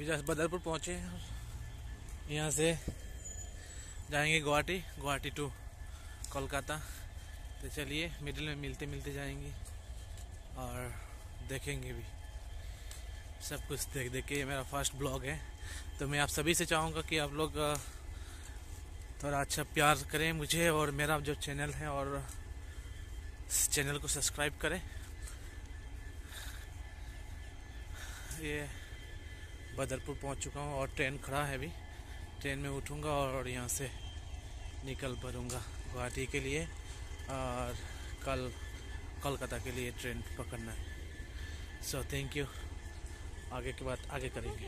अभी जस्ट बदरपुर पहुँचे हैं। यहाँ से जाएंगे गुवाहाटी टू कोलकाता। तो चलिए मिडिल में मिलते मिलते जाएंगे और देखेंगे भी सब कुछ। देख के ये मेरा फर्स्ट ब्लॉग है, तो मैं आप सभी से चाहूँगा कि आप लोग थोड़ा अच्छा प्यार करें मुझे और मेरा जो चैनल है, और चैनल को सब्सक्राइब करें। ये बदरपुर पहुंच चुका हूं और ट्रेन खड़ा है अभी। ट्रेन में उठूंगा और यहां से निकल पड़ूंगा गुवाहाटी के लिए, और कल कोलकाता के लिए ट्रेन पकड़ना है। So thank you. आगे की बात आगे करेंगे।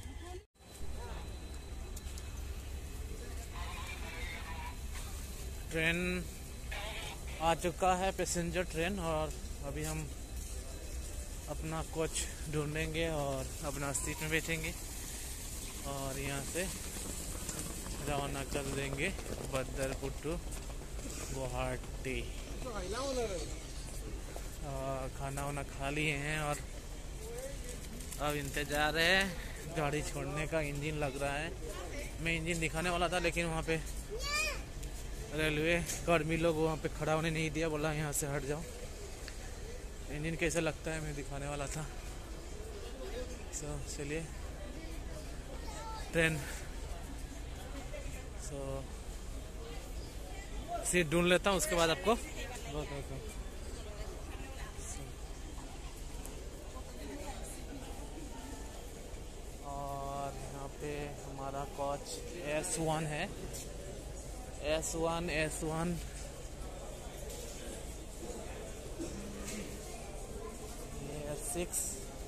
ट्रेन आ चुका है, पैसेंजर ट्रेन, और अभी हम अपना कोच ढूंढेंगे और अपना सीट में बैठेंगे और यहाँ से रवाना कर देंगे बदरपुर टू गुवाहाटी। खाना वाना खा लिए हैं और अब इंतजार है गाड़ी छोड़ने का। इंजन लग रहा है, मैं इंजन दिखाने वाला था लेकिन वहाँ पे रेलवे कर्मी लोग वहाँ पे खड़ा होने नहीं दिया, बोला यहाँ से हट जाओ। इंजन कैसे लगता है मैं दिखाने वाला था। सो चलिए ट्रेन, सो सीट ढूंढ लेता हूँ, उसके बाद आपको बताता हूँ। और यहाँ पे हमारा कोच S1 है, S1 S6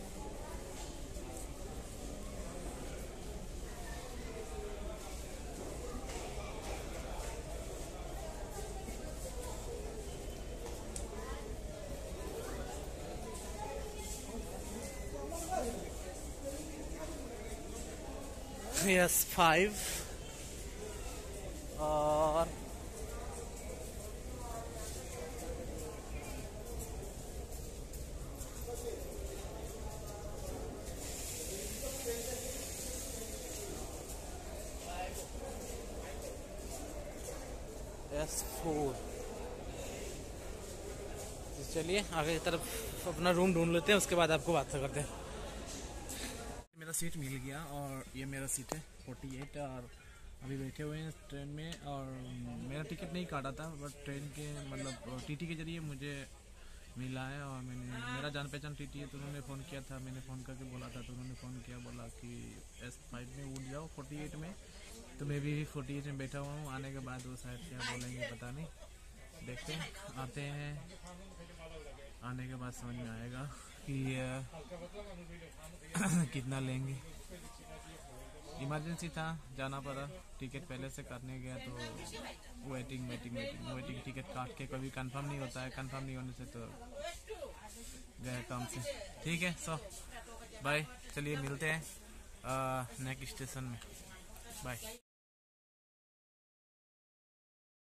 S5 और S4। चलिए आगे की तरफ अपना रूम ढूंढ लेते हैं, उसके बाद आपको बात करते हैं। मेरा सीट मिल गया और ये मेरा सीट है 48, और अभी बैठे हुए हैं ट्रेन में। और मेरा टिकट नहीं काटा था, बट ट्रेन के मतलब टीटी के जरिए मुझे मिला है। और मेरा जान पहचान टीटी है, तो उन्होंने फ़ोन किया था, मैंने फ़ोन करके बोला था, तो उन्होंने फ़ोन किया, बोला कि S5 में उठ जाओ 48 में। तो मैं भी 48 में बैठा हुआ हूँ। आने के बाद वो शायद क्या बोलेंगे पता नहीं, देखते हैं। आते हैं, आने के बाद समझ में आएगा कि कितना लेंगे। इमरजेंसी था, जाना पड़ा, टिकट पहले से करने गया तो वेटिंग टिकट काट के कभी कंफर्म नहीं होता है, कंफर्म नहीं होने से तो गए काम से। ठीक है, सो बाय, चलिए मिलते हैं नेक्स्ट स्टेशन में। बाय।